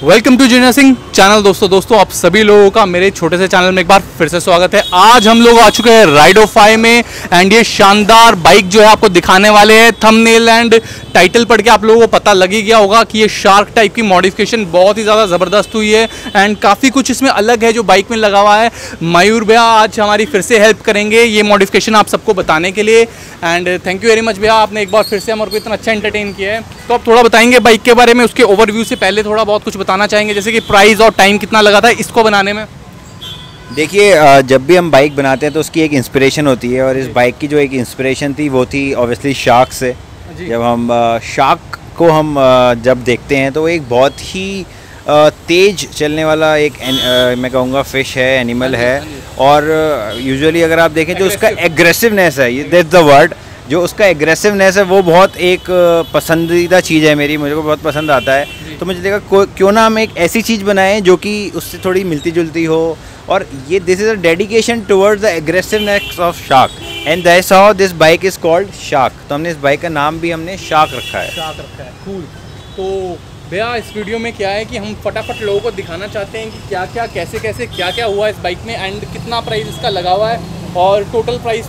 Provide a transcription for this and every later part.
Welcome to Singh channel. दोस्तों आप सभी लोगों का मेरे छोटे से चैनल में एक बार फिर से स्वागत है। आज हम लोग आ चुके हैं राइडोफाई में एंड ये शानदार बाइक जो है आपको दिखाने वाले हैं। थंबनेल एंड टाइटल पढ़ के आप लोगों को पता लग ही गया होगा कि ये शार्क टाइप की मॉडिफिकेशन बहुत ही ज़्यादा ज़बरदस्त हुई है एंड काफ़ी कुछ इसमें अलग है जो बाइक में लगा हुआ है। मयूर भैया आज हमारी फिर से हेल्प करेंगे ये मॉडिफिकेशन आप सबको बताने के लिए and thank you very much भैया, आपने एक बार फिर से हमारे को इतना अच्छा एंटरटेन किया है। तो आप थोड़ा बताएंगे बाइक के बारे में, उसके ओवरव्यू से पहले थोड़ा बहुत कुछ बताना चाहेंगे, जैसे कि प्राइस और टाइम कितना लगा था इसको बनाने में? देखिए, जब भी हम बाइक बनाते हैं तो उसकी एक इंस्पिरेशन होती है और इस बाइक की जो एक इंस्पिरेशन थी वो थी ऑब्वियसली शार्क से। जब हम शार्क को हम जब देखते हैं तो एक बहुत ही तेज चलने वाला एक मैं कहूँगा फिश है, एनिमल है। और यूजुअली अगर आप देखें जो उसका एग्रेसिवनेस है, दैट्स द वर्ड, जो उसका एग्रेसिवनेस है वो बहुत एक पसंदीदा चीज़ है मेरी, मुझे को बहुत पसंद आता है। तो मुझे लगा क्यों ना हम एक ऐसी चीज़ बनाएं जो कि उससे थोड़ी मिलती जुलती हो। और ये this is a dedication towards the aggressiveness of shark and that's how this bike is called shark. तो हमने इस बाइक का नाम भी हमने शार्क रखा है। कूल। तो भैया इस वीडियो में क्या है कि हम फटाफट लोगों को दिखाना चाहते हैं कि क्या क्या कैसे कैसे क्या क्या हुआ इस बाइक में एंड कितना प्राइस इसका लगा हुआ है। और टोटल प्राइस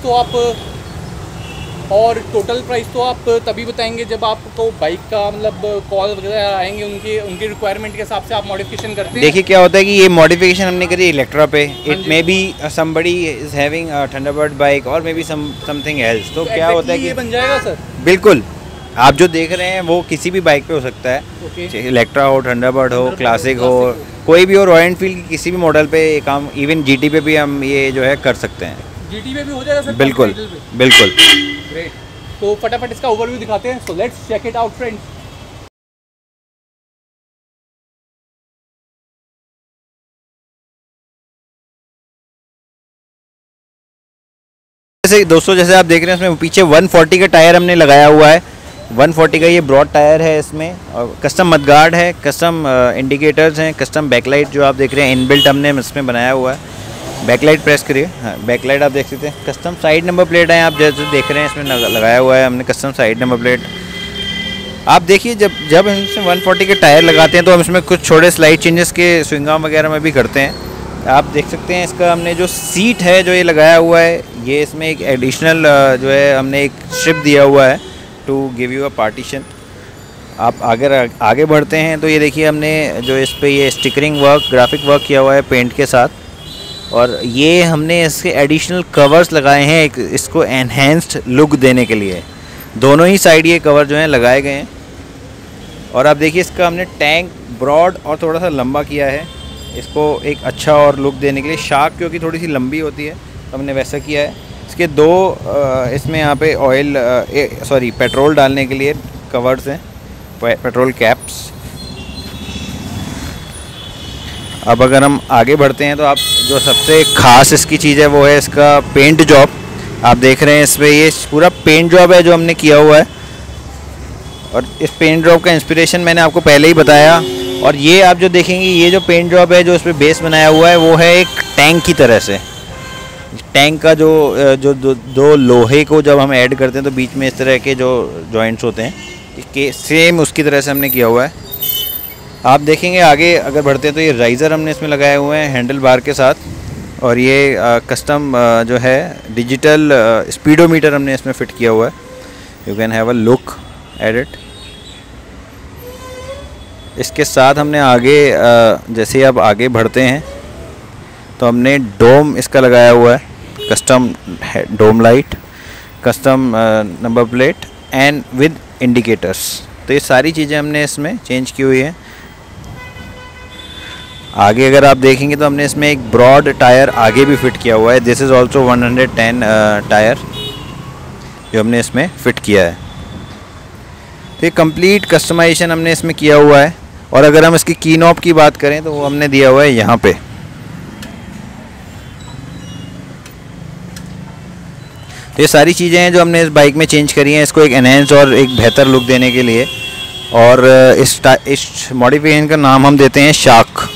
तो आप तभी बताएंगे जब आपको बाइक का मतलब कॉल वगैरह आएंगे, उनकी रिक्वायरमेंट के हिसाब से आप मॉडिफिकेशन करते हैं। देखिए क्या होता है कि ये मॉडिफिकेशन हमने करी इलेक्ट्रा पे। It may be somebody is having a Thunderbird bike और मे बी समथिंग एल्स। तो क्या होता है कि ये बन जाएगा सर? बिल्कुल, आप जो देख रहे हैं वो किसी भी बाइक पे हो सकता है, चाहे इलेक्ट्रा हो, थंडरबर्ड हो, क्लासिक हो, कोई भी हो, रॉयल एनफील्ड की किसी भी मॉडल पे ये काम, इवन जीटी पे भी हम ये जो है कर सकते हैं। जीटी पे भी हो जाएगा सर? बिल्कुल बिल्कुल। ग्रेट। तो फटाफट इसका ओवरव्यू दिखाते हैं। So let's check it out friends. जैसे आप देख रहे हैं इसमें पीछे 140 का टायर हमने लगाया हुआ है। 140 का ये ब्रॉड टायर है इसमें, और कस्टम मडगार्ड है, कस्टम इंडिकेटर्स हैं, कस्टम बैकलाइट जो आप देख रहे हैं इनबिल्ट हमने इसमें बनाया हुआ है। बैकलाइट प्रेस करिए, हाँ बैकलाइट आप देख सकते हैं। कस्टम साइड नंबर प्लेट है, आप जैसे देख रहे हैं इसमें लगाया हुआ है हमने कस्टम साइड नंबर प्लेट। आप देखिए जब हम इसमें 140 के टायर लगाते हैं तो हम इसमें कुछ छोटे स्लाइड चेंजेस के स्विंग आर्म वगैरह में भी करते हैं। आप देख सकते हैं इसका हमने जो सीट है जो ये लगाया हुआ है, ये इसमें एक एडिशनल जो है हमने एक स्ट्रिप दिया हुआ है to give you a partition. आप आगे बढ़ते हैं तो ये देखिए हमने जो इस पे ये स्टिकरिंग वर्क, ग्राफिक वर्क किया हुआ है पेंट के साथ। और ये हमने इसके एडिशनल कवर्स लगाए हैं एक इसको एनहेंस्ड लुक देने के लिए। दोनों ही साइड ये कवर जो हैं लगाए गए हैं। और आप देखिए इसका हमने टैंक ब्रॉड और थोड़ा सा लंबा किया है इसको एक अच्छा और लुक देने के लिए। शार्क क्योंकि थोड़ी सी लंबी होती है तो हमने वैसा किया है। इसके दो इसमें यहाँ पे पेट्रोल डालने के लिए कवर्स हैं, पेट्रोल कैप्स। अब अगर हम आगे बढ़ते हैं तो आप जो सबसे ख़ास इसकी चीज़ है वो है इसका पेंट जॉब। आप देख रहे हैं इस पर ये पूरा पेंट जॉब है जो हमने किया हुआ है। और इस पेंट जॉब का इंस्पिरेशन मैंने आपको पहले ही बताया। और ये आप जो देखेंगे ये जो पेंट जॉब है जो इस पर बेस बनाया हुआ है वो है एक टैंक की तरह से। टैंक का जो दो लोहे को जब हम ऐड करते हैं तो बीच में इस तरह के जो जॉइंट्स होते हैं कि सेम उसकी तरह से हमने किया हुआ है। आप देखेंगे आगे अगर बढ़ते हैं तो ये राइज़र हमने इसमें लगाए हुए हैं हैंडल बार के साथ। और ये कस्टम जो है डिजिटल स्पीडोमीटर हमने इसमें फ़िट किया हुआ है। You can have a look at it. इसके साथ हमने आगे जैसे ही आप आगे बढ़ते हैं तो हमने डोम इसका लगाया हुआ है, custom dome light, custom number plate and with indicators. तो ये सारी चीज़ें हमने इसमें चेंज की हुई है। आगे अगर आप देखेंगे तो हमने इसमें एक ब्रॉड टायर आगे भी फिट किया हुआ है। दिस इज़ ऑल्सो 110 टायर जो हमने इसमें फ़िट किया है। तो ये कंप्लीट कस्टमाइजेशन हमने इसमें किया हुआ है। और अगर हम इसकी की नॉब की बात करें तो वो हमने दिया हुआ है यहाँ पे। तो ये सारी चीज़ें हैं जो हमने इस बाइक में चेंज करी हैं इसको एक एनहेंस और एक बेहतर लुक देने के लिए। और इस मॉडिफिकेशन का नाम हम देते हैं शार्क।